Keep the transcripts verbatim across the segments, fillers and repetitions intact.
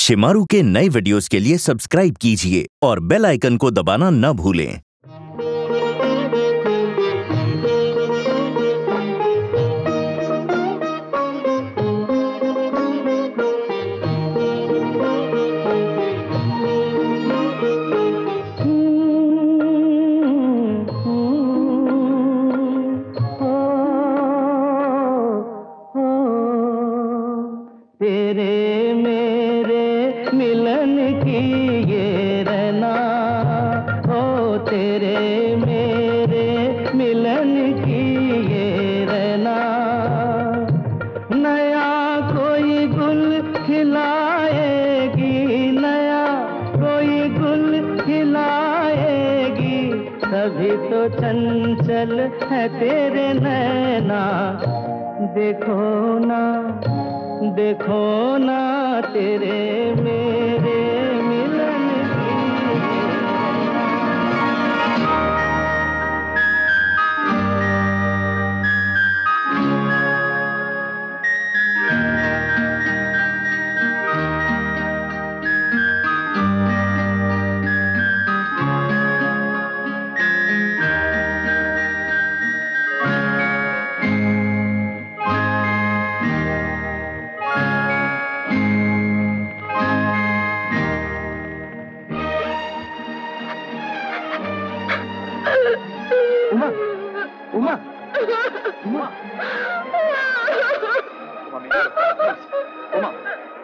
शिमारू के नए वीडियोस के लिए सब्सक्राइब कीजिए और बेल आइकन को दबाना न भूलें। तेरे मेरे मिलन की ये रहना, ओ तेरे मेरे मिलन की ये रहना। नया कोई गुल खिलाएगी, नया कोई गुल खिलाएगी, तभी तो चंचल है तेरे नैना। देखो ना देखो ना तेरे मेरे मिलन की। उमा, उमा, उमा, उमा,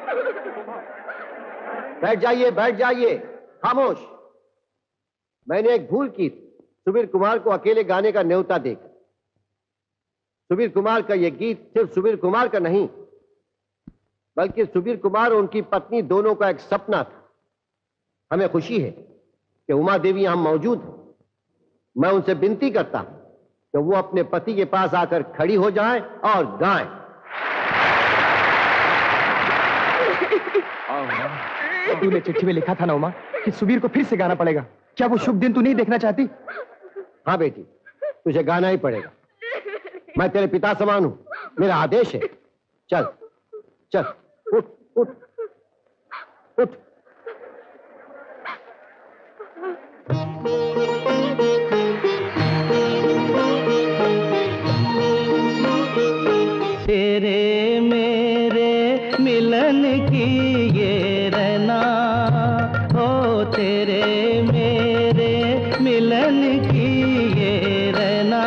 बैठ जाइए, बैठ जाइए, खामोश। मैंने एक भूल की थी, सुबीर कुमार को अकेले गाने का न्योता देकर। सुबीर कुमार का यह गीत सिर्फ सुबीर कुमार का नहीं, बल्कि सुबीर कुमार और उनकी पत्नी दोनों का एक सपना था। हमें खुशी है कि उमा देवी यहां मौजूद है। मैं उनसे विनती करता हूं कि वो अपने पति के पास आकर खड़ी हो जाएं और गाएं। तूने चिट्ठी में लिखा था ना उमा कि सुबीर को फिर से गाना पड़ेगा। क्या वो शुभ दिन तू नहीं देखना चाहती? हाँ बेटी, तुझे गाना ही पड़ेगा। मैं तेरे पिता समान हूं, मेरा आदेश है। चल चल, उठ उठ उठ। तेरे मेरे मिलन की ये रहना, ओ तेरे मेरे मिलन की ये रहना।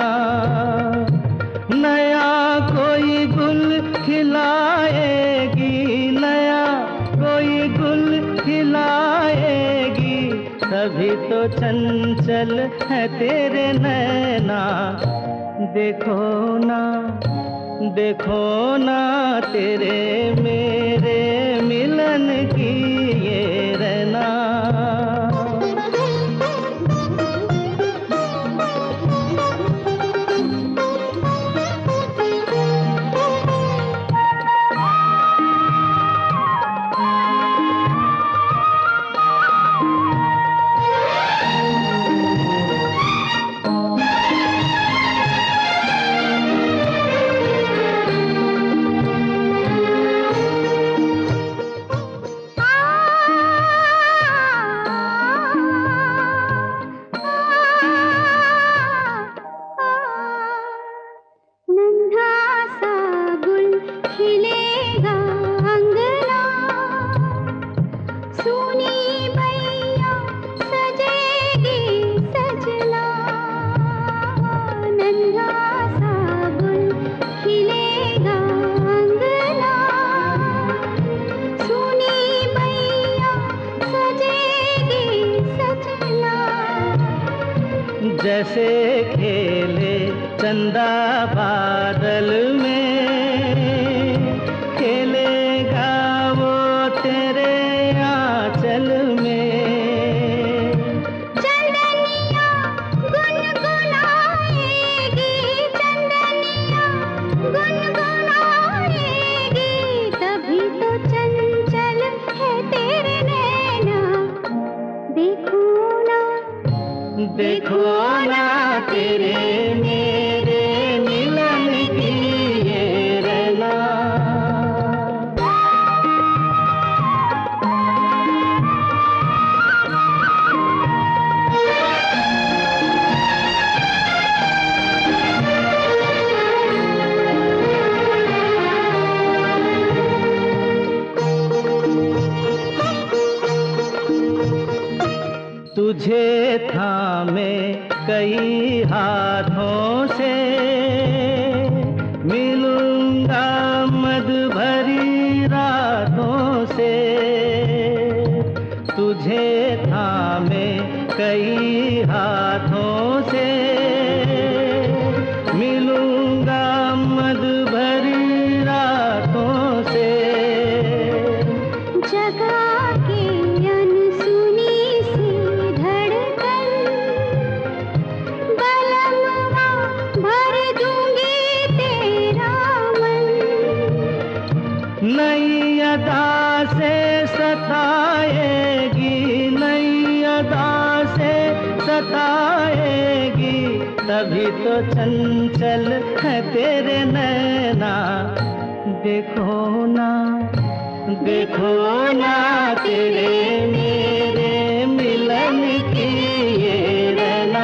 नया कोई गुल खिलाएगी, नया कोई गुल खिलाएगी, तभी तो चंचल है तेरे नैना। देखो ना देखो ना तेरे मेरे मिलन की ये रहना। जैसे खेले चंदा बादल में, खेलेगा वो तेरे आंचल में। चंदनिया गुनगुनाएगी, चंदनिया गुनगुनाएगी, तभी तो चंचल है तेरे नैना। देखो ना देखो ना तेरे मेरे मिलन की ये रहना। तुझे थामे कई हाथों से, मिलूंगा मद भरी रातों से। तुझे थामे कई हाथों से, मिलूंगा मद भरी रातों से। जगा के अनसुनी सी धड़कन, बलमवा भर दूंगी तेरा मन। नई अदा से सताएगी, नई अदा से सताएगी, तभी तो चंचल है तेरे नैना। देखो ना, देखो ना तेरे मेरे मिलन की ये रैना।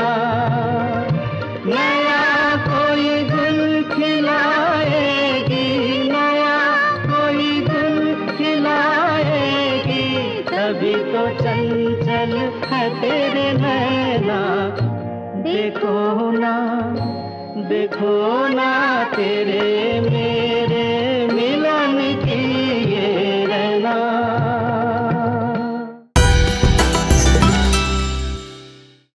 नया कोई गुल खिलाएगी, नया कोई गुल खिलाएगी, तभी तो चंचल है तेरे नैना। देखो ना, देखो ना तेरे में